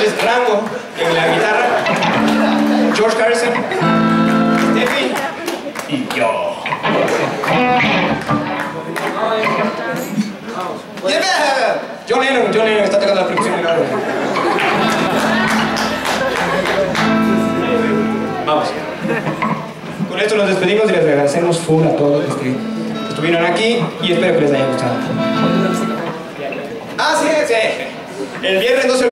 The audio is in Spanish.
entonces Rango en la guitarra, George Harrison, Steffi y yo. John Lennon está tocando la percusión. Vamos. Con esto nos despedimos y les agradecemos full a todos los que estuvieron aquí y espero que les haya gustado. Ah, sí, sí. El viernes 12